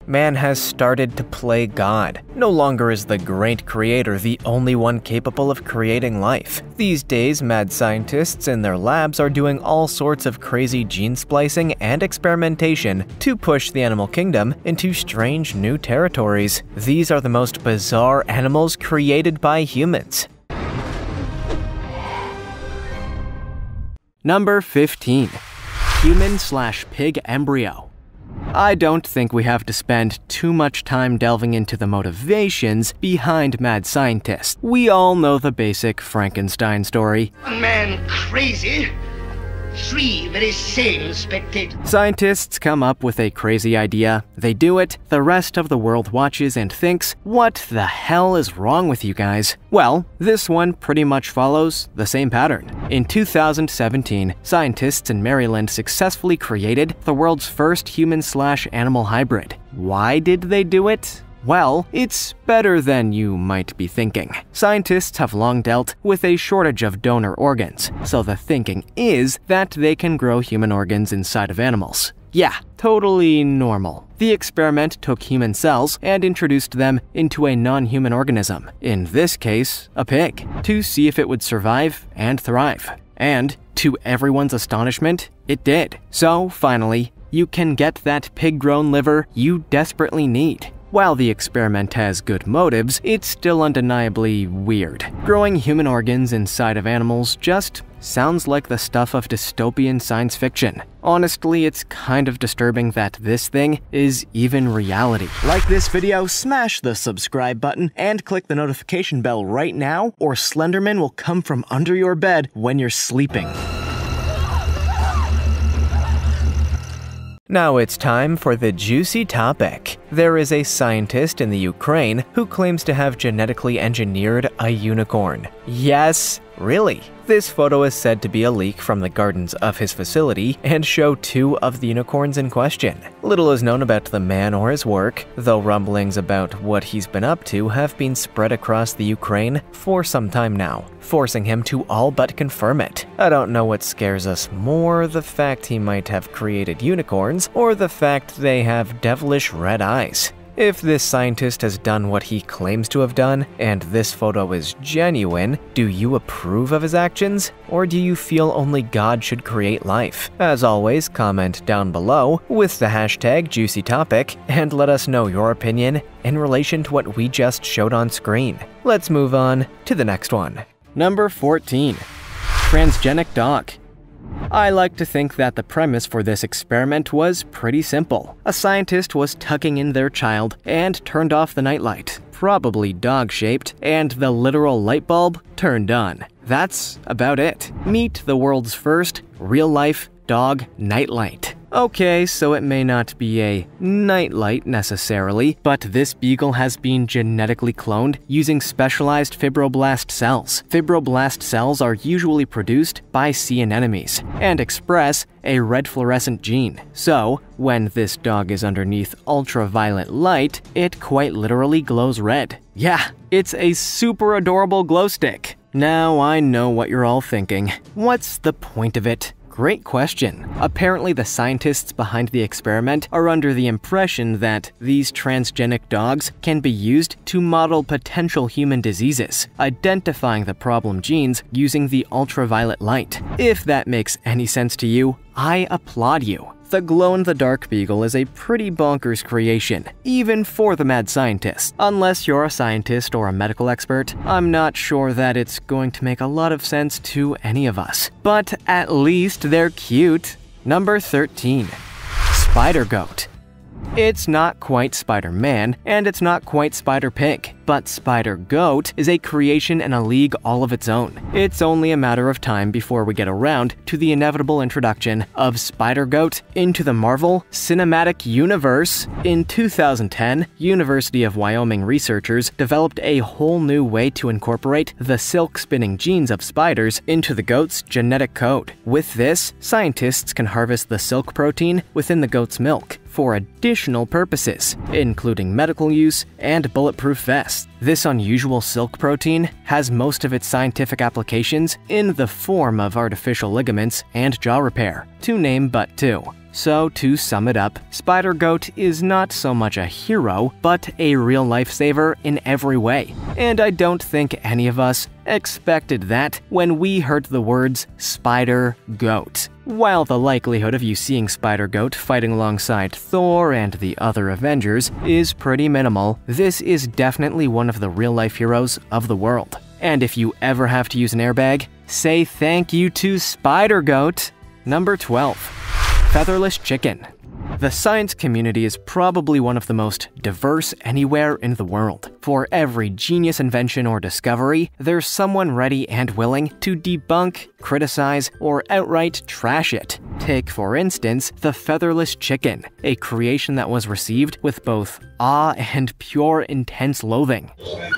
Man has started to play God. No longer is the great creator the only one capable of creating life. These days, mad scientists in their labs are doing all sorts of crazy gene splicing and experimentation to push the animal kingdom into strange new territories. These are the most bizarre animals created by humans. Number 15. Human/pig embryo. I don't think we have to spend too much time delving into the motivations behind mad scientists. We all know the basic Frankenstein story. One man crazy, 3 very sane spectators. Scientists come up with a crazy idea, they do it, the rest of the world watches and thinks, what the hell is wrong with you guys? Well, this one pretty much follows the same pattern. In 2017, scientists in Maryland successfully created the world's first human/animal hybrid. Why did they do it? Well, it's better than you might be thinking. Scientists have long dealt with a shortage of donor organs, so the thinking is that they can grow human organs inside of animals. Yeah, totally normal. The experiment took human cells and introduced them into a non-human organism, in this case, a pig, to see if it would survive and thrive. And, to everyone's astonishment, it did. So, finally, you can get that pig-grown liver you desperately need. While the experiment has good motives, it's still undeniably weird. Growing human organs inside of animals just sounds like the stuff of dystopian science fiction. Honestly, it's kind of disturbing that this thing is even reality. Like this video, smash the subscribe button, and click the notification bell right now, or Slenderman will come from under your bed when you're sleeping. Now it's time for the juicy topic. There is a scientist in the Ukraine who claims to have genetically engineered a unicorn. Yes, really. This photo is said to be a leak from the gardens of his facility and show 2 of the unicorns in question. Little is known about the man or his work, though rumblings about what he's been up to have been spread across the Ukraine for some time now, forcing him to all but confirm it. I don't know what scares us more, the fact he might have created unicorns, or the fact they have devilish red eyes. If this scientist has done what he claims to have done, and this photo is genuine, do you approve of his actions? Or do you feel only God should create life? As always, comment down below with the hashtag #JuicyTopic and let us know your opinion in relation to what we just showed on screen. Let's move on to the next one. Number 14. Transgenic dog. I like to think that the premise for this experiment was pretty simple. A scientist was tucking in their child and turned off the nightlight, probably dog-shaped, and the literal light bulb turned on. That's about it. Meet the world's first real-life dog nightlight. Okay, so it may not be a nightlight necessarily, but this beagle has been genetically cloned using specialized fibroblast cells. Fibroblast cells are usually produced by sea anemones and express a red fluorescent gene. So, when this dog is underneath ultraviolet light, it quite literally glows red. Yeah, it's a super adorable glow stick. Now I know what you're all thinking. What's the point of it? Great question. Apparently, the scientists behind the experiment are under the impression that these transgenic dogs can be used to model potential human diseases, identifying the problem genes using the ultraviolet light. If that makes any sense to you, I applaud you. The glow-in-the-dark beagle is a pretty bonkers creation, even for the mad scientists. Unless you're a scientist or a medical expert, I'm not sure that it's going to make a lot of sense to any of us. But at least they're cute. Number 13. Spider goat. It's not quite Spider-Man, and it's not quite Spider-Pig, but Spider-Goat is a creation and a league all of its own. It's only a matter of time before we get around to the inevitable introduction of Spider-Goat into the Marvel Cinematic Universe. In 2010, University of Wyoming researchers developed a whole new way to incorporate the silk-spinning genes of spiders into the goat's genetic code. With this, scientists can harvest the silk protein within the goat's milk for additional purposes, including medical use and bulletproof vests. This unusual silk protein has most of its scientific applications in the form of artificial ligaments and jaw repair, to name but 2. So to sum it up, Spider Goat is not so much a hero, but a real lifesaver in every way. And I don't think any of us expected that when we heard the words Spider Goat. While the likelihood of you seeing Spider Goat fighting alongside Thor and the other Avengers is pretty minimal, this is definitely one of the real-life heroes of the world. And if you ever have to use an airbag, say thank you to Spider Goat. Number 12. Featherless chicken. The science community is probably one of the most diverse anywhere in the world. For every genius invention or discovery, there's someone ready and willing to debunk, criticize, or outright trash it. Take, for instance, the featherless chicken, a creation that was received with both awe and pure intense loathing.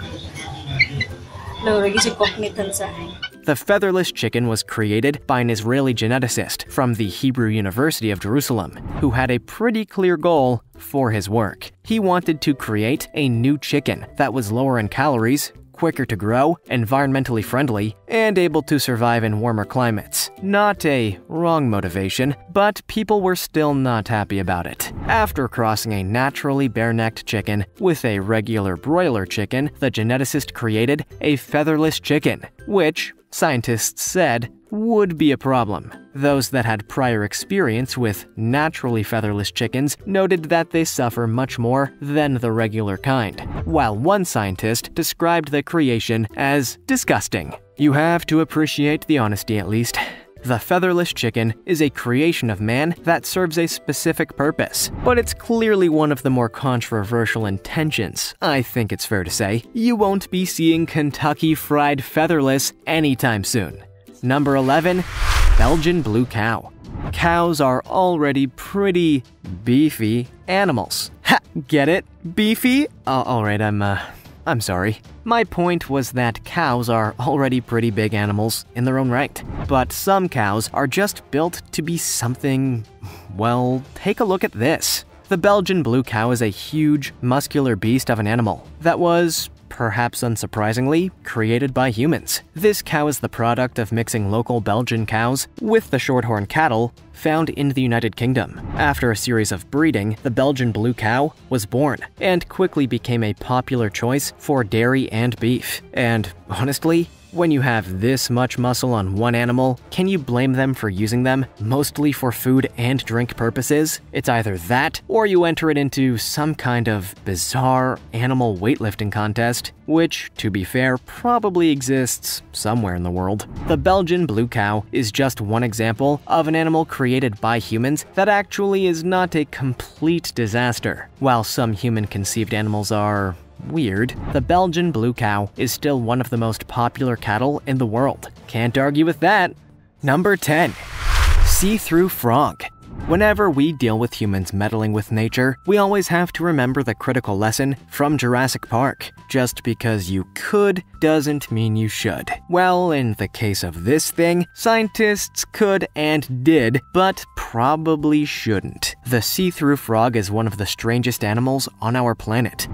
The featherless chicken was created by an Israeli geneticist from the Hebrew University of Jerusalem, who had a pretty clear goal for his work. He wanted to create a new chicken that was lower in calories, quicker to grow, environmentally friendly, and able to survive in warmer climates. Not a wrong motivation, but people were still not happy about it. After crossing a naturally bare-necked chicken with a regular broiler chicken, the geneticist created a featherless chicken, which, scientists said, would be a problem. Those that had prior experience with naturally featherless chickens noted that they suffer much more than the regular kind, while one scientist described the creation as disgusting. You have to appreciate the honesty at least. The featherless chicken is a creation of man that serves a specific purpose, but it's clearly one of the more controversial intentions. I think it's fair to say you won't be seeing Kentucky Fried Featherless anytime soon. Number 11. Belgian Blue Cow. Cows are already pretty beefy animals. Ha! Get it? Beefy? Alright, I'm sorry. My point was that cows are already pretty big animals in their own right. But some cows are just built to be something… well, take a look at this. The Belgian Blue Cow is a huge, muscular beast of an animal that was, perhaps unsurprisingly, created by humans. This cow is the product of mixing local Belgian cows with the shorthorn cattle found in the United Kingdom. After a series of breeding, the Belgian Blue Cow was born and quickly became a popular choice for dairy and beef. And honestly, when you have this much muscle on one animal, can you blame them for using them mostly for food and drink purposes? It's either that, or you enter it into some kind of bizarre animal weightlifting contest, which, to be fair, probably exists somewhere in the world. The Belgian Blue Cow is just one example of an animal created by humans that actually is not a complete disaster. While some human-conceived animals are weird, the Belgian Blue Cow is still one of the most popular cattle in the world. Can't argue with that. Number 10. See-through frog. Whenever we deal with humans meddling with nature, we always have to remember the critical lesson from Jurassic Park. Just because you could doesn't mean you should. Well, in the case of this thing, scientists could and did, but probably shouldn't. The see-through frog is one of the strangest animals on our planet.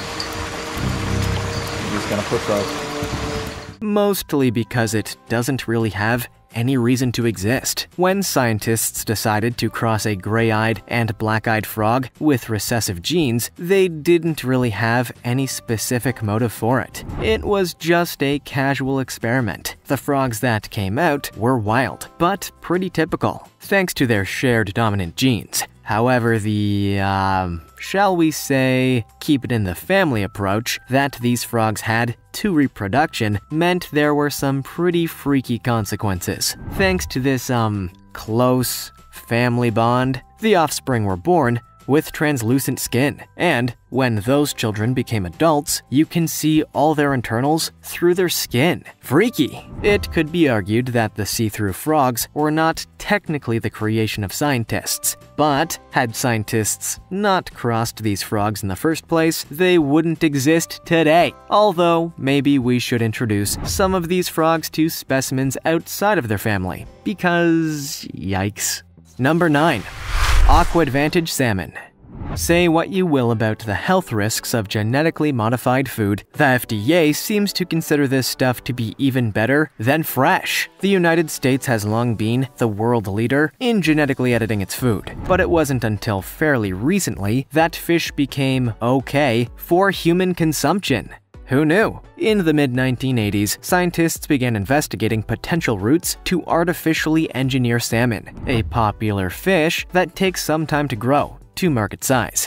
Gonna put those. Mostly because it doesn't really have any reason to exist. When scientists decided to cross a gray-eyed and black-eyed frog with recessive genes, they didn't really have any specific motive for it. It was just a casual experiment. The frogs that came out were wild, but pretty typical, thanks to their shared dominant genes. However, the, shall we say, keep it in the family approach that these frogs had to reproduction meant there were some pretty freaky consequences. Thanks to this, close family bond, the offspring were born with translucent skin, and when those children became adults, you can see all their internals through their skin. Freaky! It could be argued that the see-through frogs were not technically the creation of scientists, but had scientists not crossed these frogs in the first place, they wouldn't exist today. Although, maybe we should introduce some of these frogs to specimens outside of their family, because yikes. Number 9. Aqua Advantage salmon. Say what you will about the health risks of genetically modified food, the FDA seems to consider this stuff to be even better than fresh. The United States has long been the world leader in genetically editing its food, but it wasn't until fairly recently that fish became okay for human consumption. Who knew? In the mid-1980s, scientists began investigating potential routes to artificially engineer salmon, a popular fish that takes some time to grow to market size.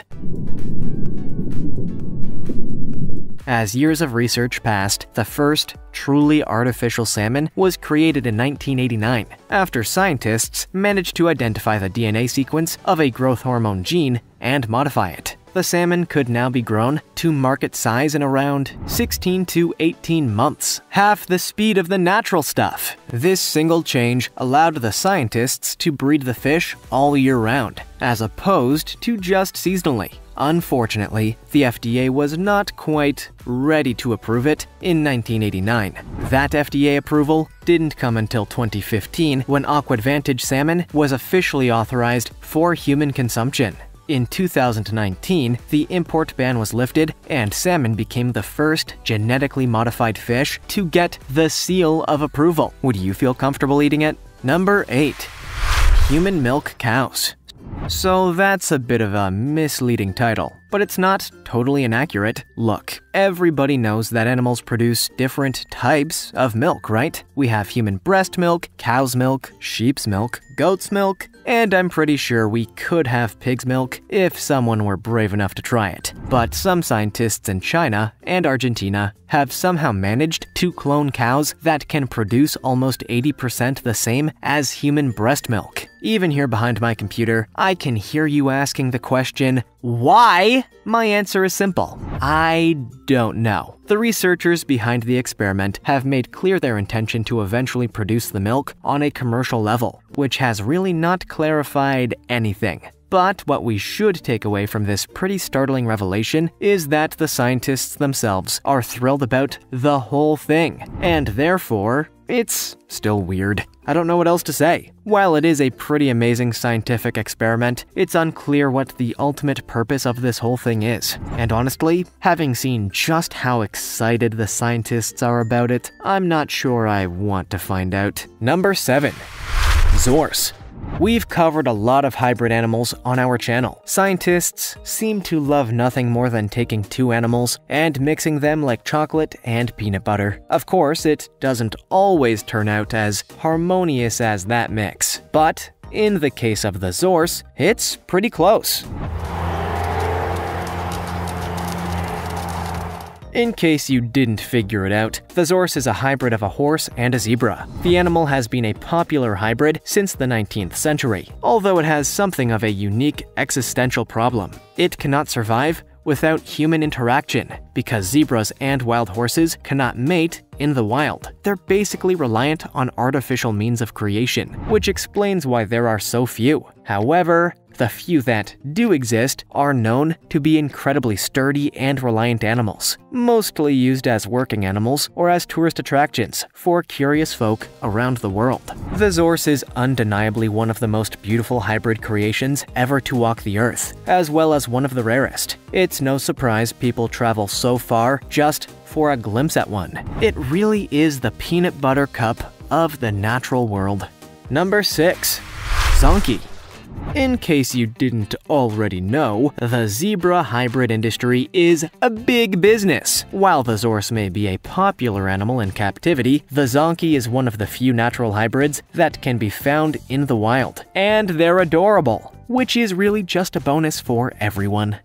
As years of research passed, the first truly artificial salmon was created in 1989, after scientists managed to identify the DNA sequence of a growth hormone gene and modify it. The salmon could now be grown to market size in around 16 to 18 months, half the speed of the natural stuff. This single change allowed the scientists to breed the fish all year round, as opposed to just seasonally. Unfortunately, the FDA was not quite ready to approve it in 1989. That FDA approval didn't come until 2015, when AquAdvantage salmon was officially authorized for human consumption. In 2019, the import ban was lifted, and salmon became the first genetically modified fish to get the seal of approval. Would you feel comfortable eating it? Number 8. Human milk cows. So that's a bit of a misleading title, but it's not totally inaccurate. Look, everybody knows that animals produce different types of milk, right? We have human breast milk, cow's milk, sheep's milk, goat's milk, and I'm pretty sure we could have pig's milk if someone were brave enough to try it. But some scientists in China and Argentina have somehow managed to clone cows that can produce almost 80% the same as human breast milk. Even here behind my computer, I can hear you asking the question, why? My answer is simple. I don't know. The researchers behind the experiment have made clear their intention to eventually produce the milk on a commercial level, which has really not clarified anything. But what we should take away from this pretty startling revelation is that the scientists themselves are thrilled about the whole thing, and therefore, it's still weird. I don't know what else to say. While it is a pretty amazing scientific experiment, it's unclear what the ultimate purpose of this whole thing is. And honestly, having seen just how excited the scientists are about it, I'm not sure I want to find out. Number 7. Zorse. We've covered a lot of hybrid animals on our channel. Scientists seem to love nothing more than taking two animals and mixing them like chocolate and peanut butter. Of course, it doesn't always turn out as harmonious as that mix. But in the case of the Zorse, it's pretty close. In case you didn't figure it out, the Zorse is a hybrid of a horse and a zebra. The animal has been a popular hybrid since the 19th century, although it has something of a unique existential problem. It cannot survive without human interaction, because zebras and wild horses cannot mate in the wild. They're basically reliant on artificial means of creation, which explains why there are so few. However, the few that do exist are known to be incredibly sturdy and reliant animals, mostly used as working animals or as tourist attractions for curious folk around the world. The Zorse is undeniably one of the most beautiful hybrid creations ever to walk the earth, as well as one of the rarest. It's no surprise people travel so far just for a glimpse at one. It really is the peanut butter cup of the natural world. Number 6. Zonkey. In case you didn't already know, the zebra hybrid industry is a big business. While the Zorse may be a popular animal in captivity, the Zonkey is one of the few natural hybrids that can be found in the wild. And they're adorable, which is really just a bonus for everyone.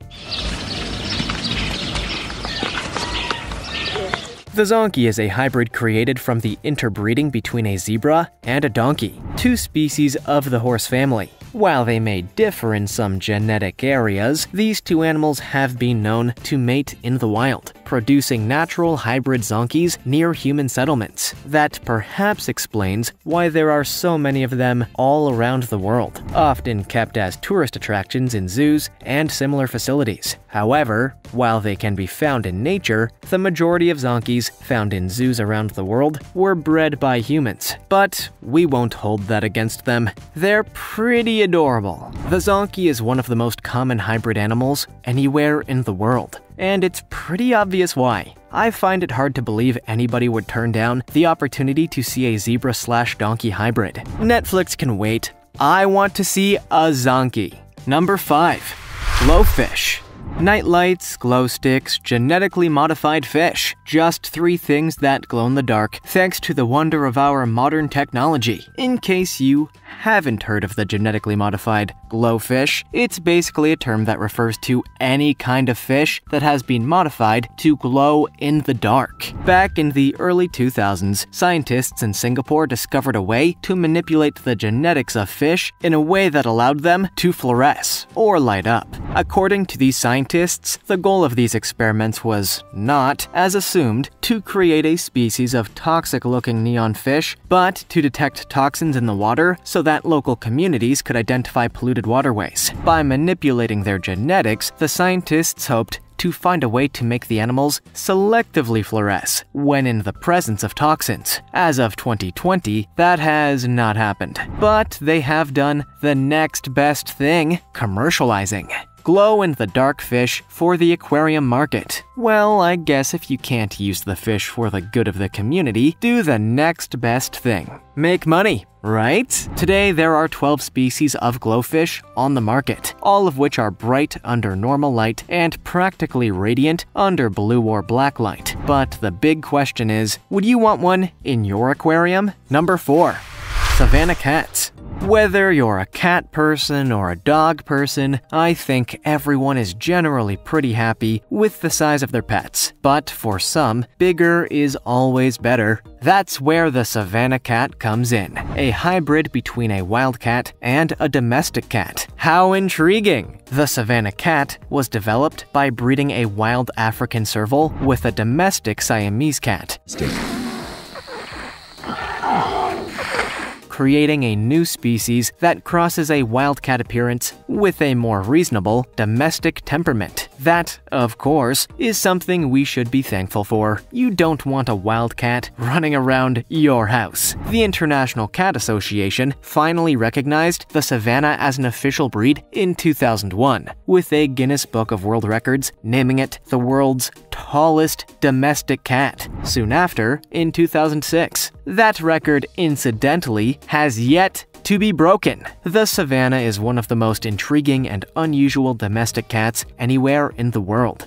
The Zonkey is a hybrid created from the interbreeding between a zebra and a donkey, two species of the horse family. While they may differ in some genetic areas, these two animals have been known to mate in the wild, producing natural hybrid zonkies near human settlements. That perhaps explains why there are so many of them all around the world, often kept as tourist attractions in zoos and similar facilities. However, while they can be found in nature, the majority of zonkies found in zoos around the world were bred by humans. But we won't hold that against them. They're pretty adorable. The zonkie is one of the most common hybrid animals anywhere in the world, and it's pretty obvious why. I find it hard to believe anybody would turn down the opportunity to see a zebra/donkey hybrid. Netflix can wait. I want to see a zonkie. Number 5. Glowfish. Nightlights, glow sticks, genetically modified fish. Just 3 things that glow in the dark thanks to the wonder of our modern technology. In case you haven't heard of the genetically modified glowfish, it's basically a term that refers to any kind of fish that has been modified to glow in the dark. Back in the early 2000s, scientists in Singapore discovered a way to manipulate the genetics of fish in a way that allowed them to fluoresce or light up. According to these scientists, the goal of these experiments was not, as assumed, to create a species of toxic-looking neon fish, but to detect toxins in the water so that local communities could identify polluted waterways. By manipulating their genetics, the scientists hoped to find a way to make the animals selectively fluoresce when in the presence of toxins. As of 2020, that has not happened. But they have done the next best thing: commercializing glow-in-the-dark fish for the aquarium market. Well, I guess if you can't use the fish for the good of the community, do the next best thing. Make money, right? Today, there are 12 species of glowfish on the market, all of which are bright under normal light and practically radiant under blue or black light. But the big question is, would you want one in your aquarium? Number 4. Savannah cats. Whether you're a cat person or a dog person, I think everyone is generally pretty happy with the size of their pets. But for some, bigger is always better. That's where the Savannah cat comes in, a hybrid between a wild cat and a domestic cat. How intriguing! The Savannah cat was developed by breeding a wild African serval with a domestic Siamese cat, creating a new species that crosses a wildcat appearance with a more reasonable domestic temperament. That, of course, is something we should be thankful for. You don't want a wildcat running around your house. The International Cat Association finally recognized the Savannah as an official breed in 2001, with a Guinness Book of World Records naming it the world's tallest domestic cat. Soon after, in 2006, that record, incidentally, has yet to be broken. The Savannah is one of the most intriguing and unusual domestic cats anywhere in the world.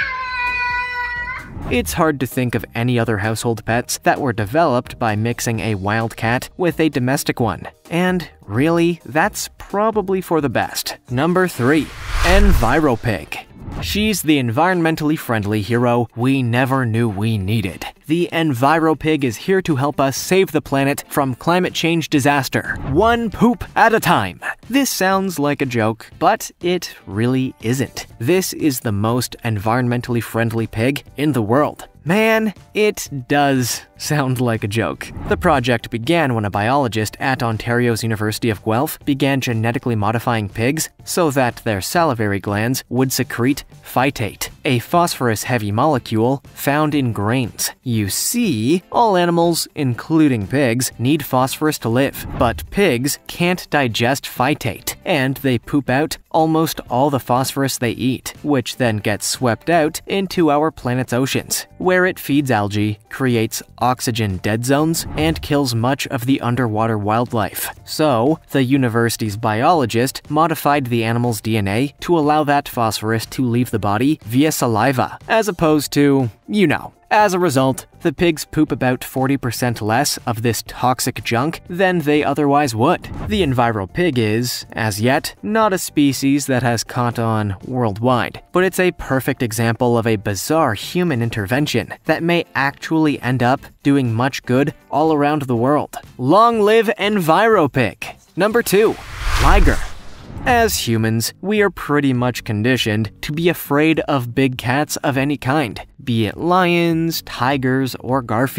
It's hard to think of any other household pets that were developed by mixing a wild cat with a domestic one. And really, that's probably for the best. Number 3. EnviroPig. She's the environmentally friendly hero we never knew we needed. The EnviroPig is here to help us save the planet from climate change disaster, one poop at a time. This sounds like a joke, but it really isn't. This is the most environmentally friendly pig in the world. Man, it does sound like a joke. The project began when a biologist at Ontario's University of Guelph began genetically modifying pigs so that their salivary glands would secrete phytate, a phosphorus-heavy molecule found in grains. You see, all animals, including pigs, need phosphorus to live, but pigs can't digest phytate, and they poop out almost all the phosphorus they eat, which then gets swept out into our planet's oceans, where it feeds algae, creates oxygen dead zones, and kills much of the underwater wildlife. So, the university's biologist modified the animal's DNA to allow that phosphorus to leave the body via saliva, as opposed to, you know. As a result, the pigs poop about 40% less of this toxic junk than they otherwise would. The EnviroPig is, as yet, not a species that has caught on worldwide, but it's a perfect example of a bizarre human intervention that may actually end up doing much good all around the world. Long live EnviroPig! Number 2. Liger. As humans, we are pretty much conditioned to be afraid of big cats of any kind, be it lions, tigers, or Garfield.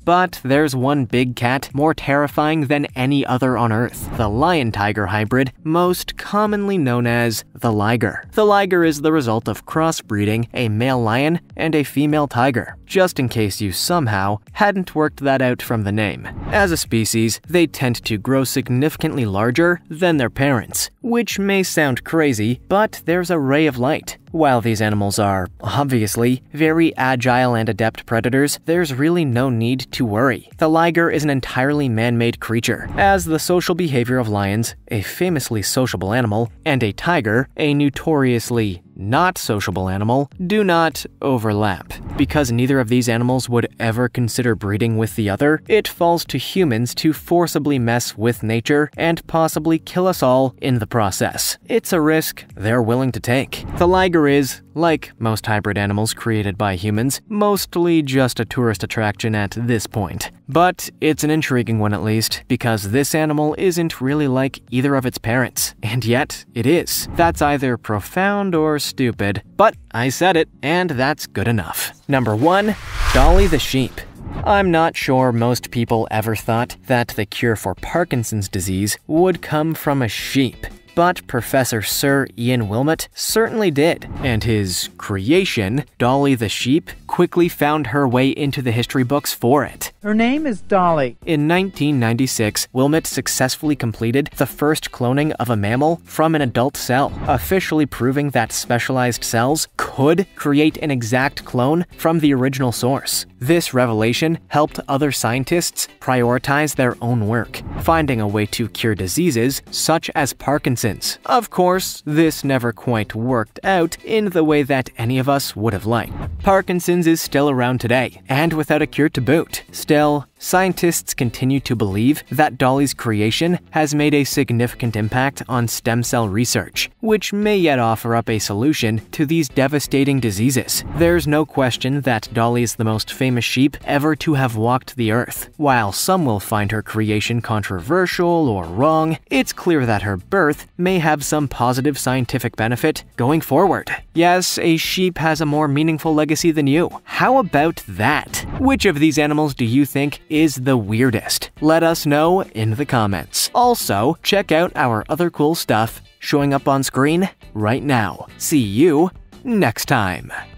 But there's one big cat more terrifying than any other on Earth, the lion-tiger hybrid, most commonly known as the liger. The liger is the result of crossbreeding a male lion and a female tiger, just in case you somehow hadn't worked that out from the name. As a species, they tend to grow significantly larger than their parents, which may sound crazy, but there's a ray of light. While these animals are, obviously, very agile and adept predators, there's really no need to worry. The liger is an entirely man-made creature, as the social behavior of lions, a famously sociable animal, and a tiger, a notoriously not sociable animal, do not overlap. Because neither of these animals would ever consider breeding with the other, it falls to humans to forcibly mess with nature and possibly kill us all in the process. It's a risk they're willing to take. The liger is, like most hybrid animals created by humans, mostly just a tourist attraction at this point. But it's an intriguing one at least, because this animal isn't really like either of its parents, and yet it is. That's either profound or stupid, but I said it, and that's good enough. Number 1. Dolly the sheep. I'm not sure most people ever thought that the cure for Parkinson's disease would come from a sheep. But Professor Sir Ian Wilmot certainly did, and his creation, Dolly the sheep, quickly found her way into the history books for it. Her name is Dolly. In 1996, Wilmot successfully completed the first cloning of a mammal from an adult cell, officially proving that specialized cells could create an exact clone from the original source. This revelation helped other scientists prioritize their own work, finding a way to cure diseases such as Parkinson's. Of course, this never quite worked out in the way that any of us would have liked. Parkinson's is still around today, and without a cure to boot. Still, scientists continue to believe that Dolly's creation has made a significant impact on stem cell research, which may yet offer up a solution to these devastating diseases. There's no question that Dolly is the most famous sheep ever to have walked the earth. While some will find her creation controversial or wrong, it's clear that her birth may have some positive scientific benefit going forward. Yes, a sheep has a more meaningful legacy than you. How about that? Which of these animals do you think is the weirdest? Let us know in the comments. Also, check out our other cool stuff showing up on screen right now. See you next time.